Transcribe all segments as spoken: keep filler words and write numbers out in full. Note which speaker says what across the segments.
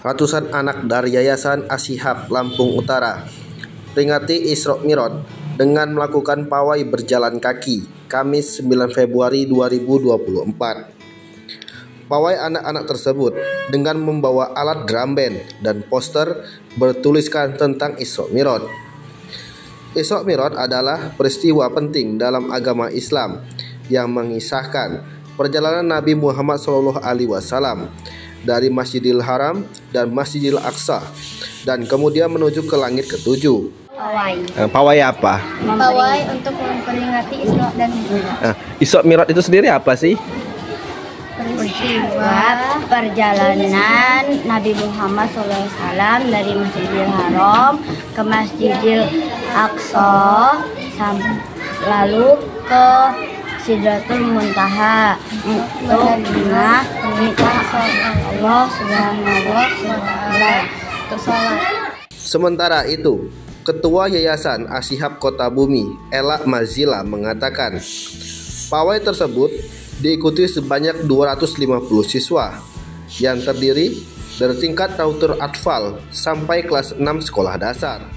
Speaker 1: Ratusan anak dari Yayasan Ashihab Lampung Utara peringati Isra Mi'raj dengan melakukan pawai berjalan kaki Kamis sembilan Februari dua ribu dua puluh empat. Pawai anak-anak tersebut dengan membawa alat drum band dan poster bertuliskan tentang Isra Mi'raj. Isra Mi'raj adalah peristiwa penting dalam agama Islam yang mengisahkan perjalanan Nabi Muhammad shallallahu alaihi wasallam dari Masjidil Haram dan Masjidil Aqsa dan kemudian menuju ke langit ketujuh.
Speaker 2: Pawai.
Speaker 1: Eh, pawai apa?
Speaker 2: Pawai untuk memperingati Isra dan Mi'raj.
Speaker 1: Nah, Isra Mi'raj itu sendiri apa sih?
Speaker 2: Peristiwa perjalanan Nabi Muhammad shallallahu alaihi wasallam dari Masjidil Haram ke Masjidil Aqsa lalu ke Sidratul Muntaha untuk meminta Allah Subhanahu wa taala untuk salat. Sementara itu, Ketua Yayasan Ashihab Kota Bumi, Ella Mazila mengatakan, pawai tersebut diikuti sebanyak dua ratus lima puluh siswa yang terdiri dari tingkat Nautur Atfal sampai kelas enam sekolah dasar.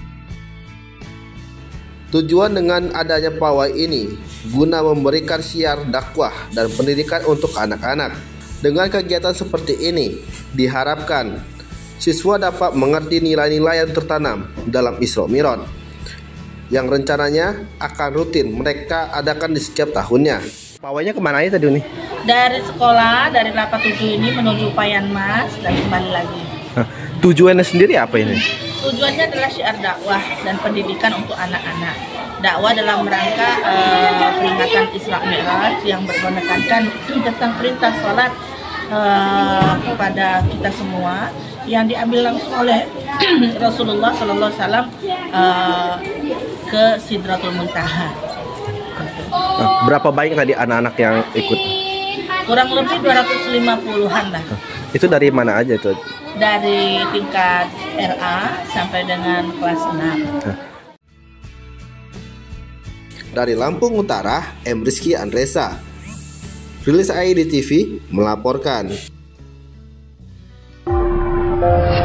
Speaker 2: Tujuan dengan adanya pawai ini guna memberikan syiar dakwah dan pendidikan untuk anak-anak. Dengan kegiatan seperti ini diharapkan siswa dapat mengerti nilai-nilai yang tertanam dalam Isra Mi'raj yang rencananya akan rutin mereka adakan di setiap tahunnya. Pawainya kemana aja tadi nih?
Speaker 3: Dari sekolah, dari delapan tujuh ini menuju Payan Mas dan kembali lagi.
Speaker 1: Nah, tujuannya sendiri apa ini?
Speaker 3: Tujuannya adalah syiar dakwah dan pendidikan untuk anak-anak. Dakwah dalam rangka uh, peringatan Isra Mi'raj yang menekankan tentang perintah sholat uh, kepada kita semua yang diambil langsung oleh Rasulullah Sallallahu Alaihi Wasallam uh, ke Sidratul Muntaha.
Speaker 1: Nah, berapa banyak tadi anak-anak yang ikut?
Speaker 3: Kurang lebih dua ratus lima puluhan lah.
Speaker 1: Itu dari mana aja itu?
Speaker 3: Dari tingkat R A sampai dengan kelas enam.
Speaker 1: Dari Lampung Utara, M. Rizky Andresa, Rilis I D T V melaporkan.